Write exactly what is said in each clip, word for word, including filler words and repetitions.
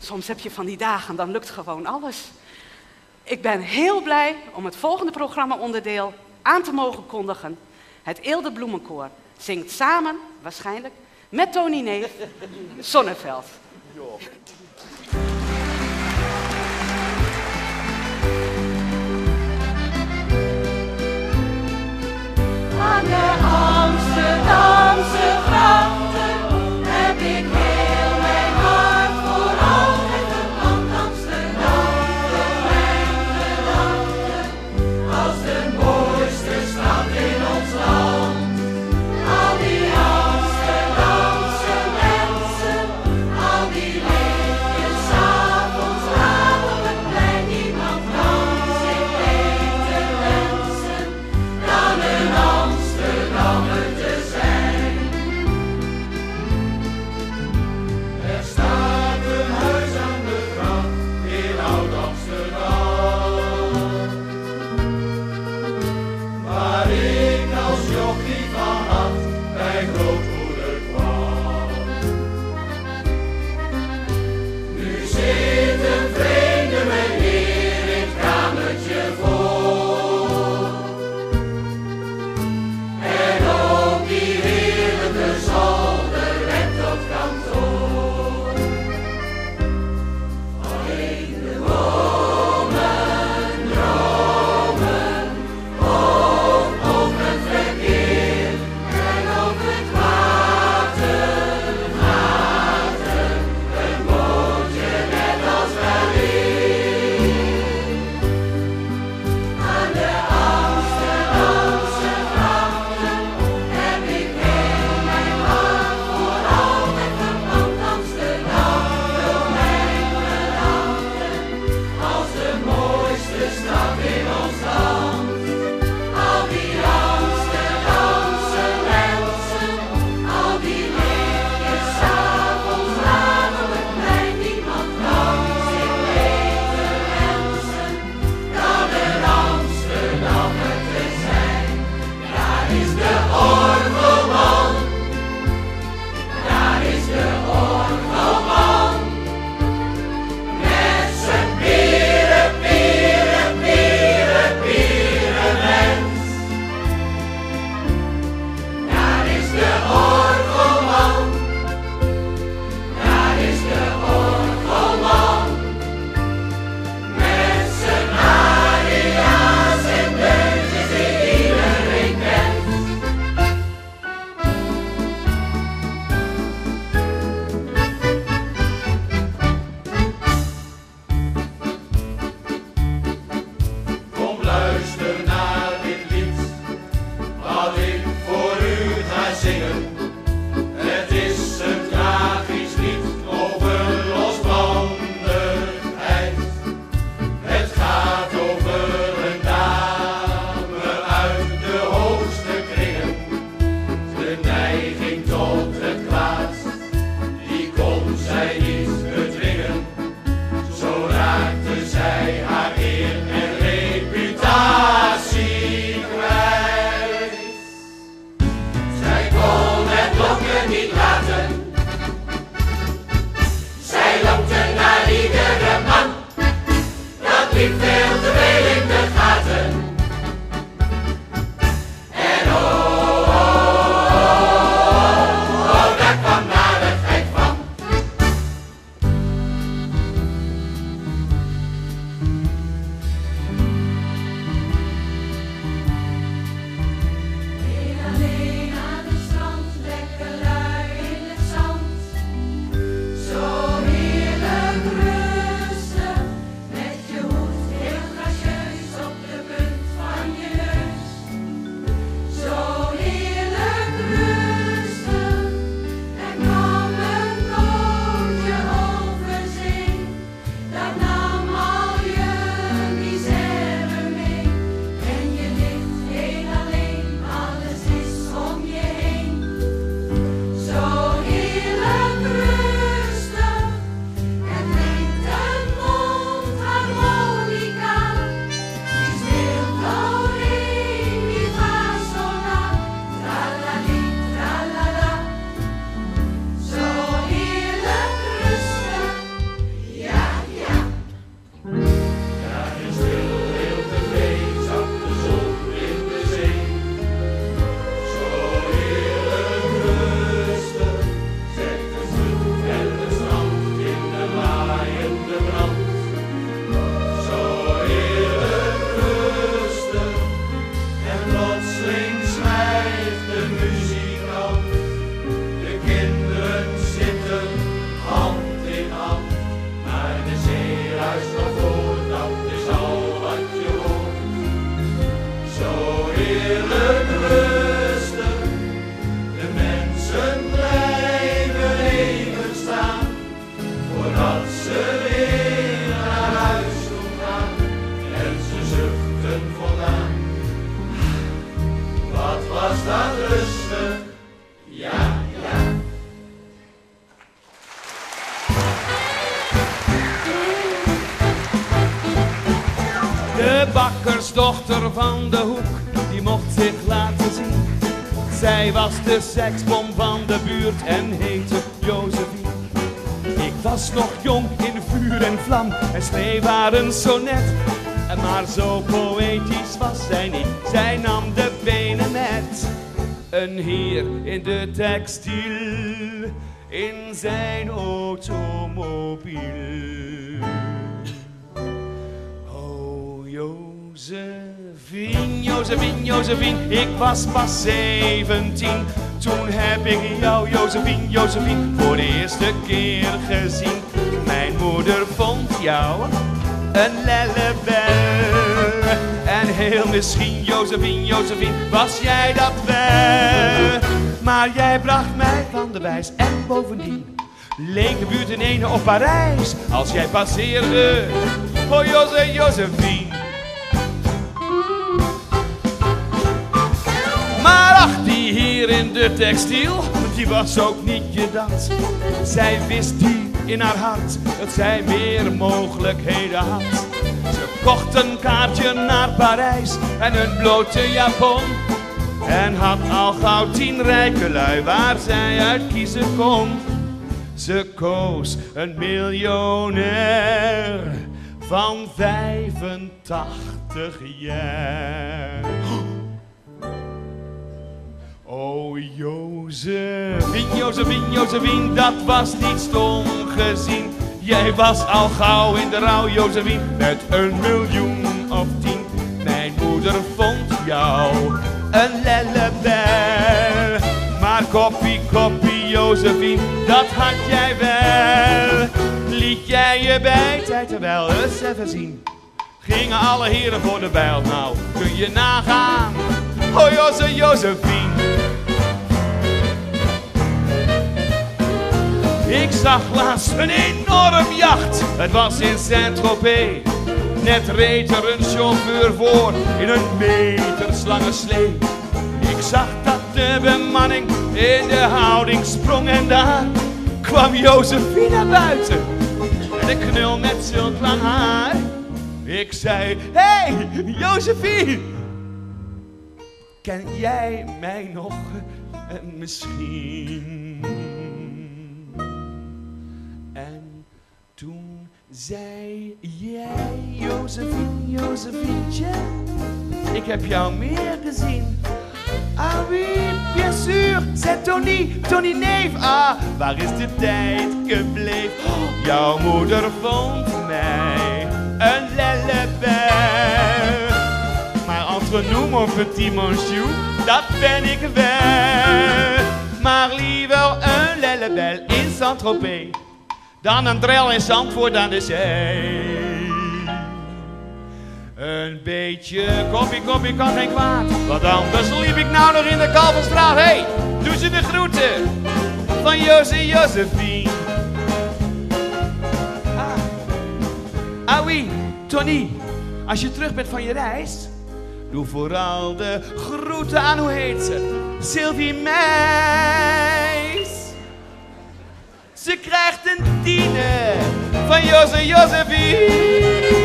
Soms heb je van die dagen, dan lukt gewoon alles. Ik ben heel blij om het volgende programma-onderdeel aan te mogen kondigen. Het Eelde Bloemenkoor zingt samen, waarschijnlijk, met Tony Neef, Zonneveld. Aan de Amsterdamse grachten heb ik heel mijn hart voor altijd verpand. Amsterdam, mijn gedachten, als de mooiste stad in ons land. Al die Amsterdamse mensen, al die leven. bakkersdochter van de hoek, die mocht zich laten zien. Zij was de seksbom van de buurt en heette Josephine. Ik was nog jong in vuur en vlam en schreef haar een sonnet. Maar zo poëtisch was zij niet, zij nam de benen met. Een heer in de textiel, in zijn automobiel. Oh Josephine, Josephine, Josephine, ik was pas zeventien. Toen heb ik jou, Josephine, Josephine, voor de eerste keer gezien. Mijn moeder vond jou een lellebel. En heel misschien, Josephine, Josephine, was jij dat wel. Maar jij bracht mij van de wijs en bovendien leek de buurt in ene op Parijs als jij passeerde. Oh Jose, Josephine. Maar ach, die hier in de textiel, die was ook niet je dat. Zij wist diep in haar hart dat zij meer mogelijkheden had. Ze kocht een kaartje naar Parijs en een blote japon. En had al gauw tien rijke lui waar zij uit kiezen kon. Ze koos een miljonair van vijfentachtig jaar. Oh Josephine, Josephine, Josephine, dat was niet stom gezien. Jij was al gauw in de rouw, Josephine, met een miljoen of tien. Mijn moeder vond jou een lellebel. Maar koppie, koppie, Josephine, dat had jij wel. Liet jij je bij tijd wel eens even zien. Gingen alle heren voor de bijl, nou kun je nagaan. Oh Jose, Josephine. Ik zag laatst een enorm jacht, het was in Saint-Tropez. Net reed er een chauffeur voor in een meterslange slee. Ik zag dat de bemanning in de houding sprong en daar kwam Josephine naar buiten. En een knul met zulk lang haar. Ik zei, hé, hey, Josephine, ken jij mij nog uh, misschien? En toen zei jij, Josephine, Josephientje, ik heb jou meer gezien. Ah oui, bien sûr, c'est Tony, Tony neef. Ah, waar is de tijd gebleven? Oh, jouw moeder vond mij een lellebel. Maar entre nous, mon petit monsieur, dat ben ik wel. Maar liever een lellebel in Saint-Tropez dan een drel in Zandvoort aan de zee. Een beetje koppie, koppie kan geen kwaad, want anders liep ik nou nog in de Kalverstraat. Hé, hey, doe ze de groeten van Jose, Josephine. Ah, ah oui, Tony, als je terug bent van je reis, doe vooral de groeten aan, hoe heet ze? Sylvie Meis. Ze krijgt een tiende van Jose, Josephine.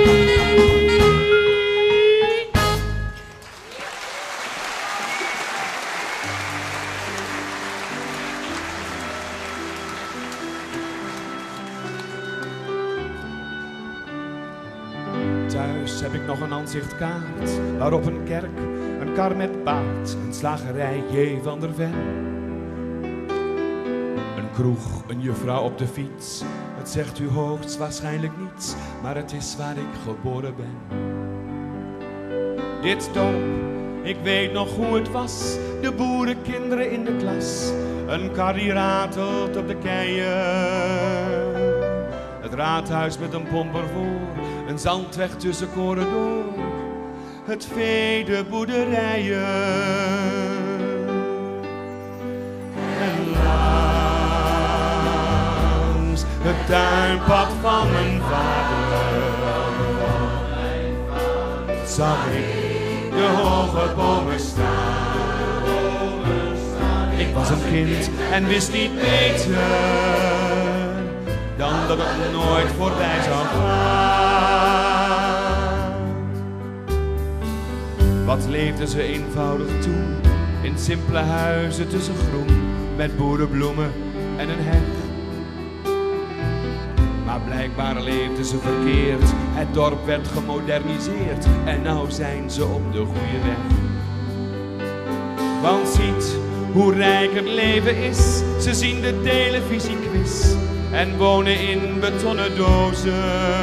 Thuis heb ik nog een aanzichtkaart, waarop een kerk, een kar met paard, een slagerij J. van der Ven. Een kroeg, een juffrouw op de fiets, het zegt u hoogstwaarschijnlijk niets, maar het is waar ik geboren ben. Dit dorp, ik weet nog hoe het was, de boerenkinderen in de klas, een kar die ratelt op de keien. Het raadhuis met een pomper voor, een zandweg tussen koren door, het vee, de boerderijen. En langs het tuinpad van mijn vader zag ik de hoge bomen staan. Ik was een kind en wist niet beter dan dat het nooit voorbij zou gaan. Wat leefden ze eenvoudig toen, in simpele huizen tussen groen, met boerenbloemen en een heg. Maar blijkbaar leefden ze verkeerd, het dorp werd gemoderniseerd en nou zijn ze op de goede weg. Want ziet hoe rijk het leven is, ze zien de televisiequiz en wonen in betonnen dozen.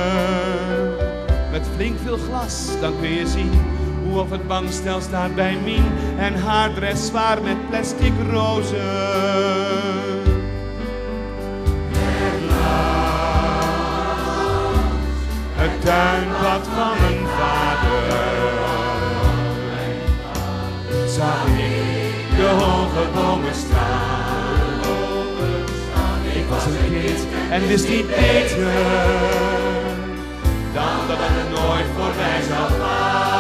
Met flink veel glas, dan kun je zien hoe op het bankstel staat bij Mien en haar dress zwaar met plastic rozen. Het tuinpad van een vader zag ik de hoge bomen staan. Ik was een kind en wist niet beter dan dat het nooit voorbij zou gaan.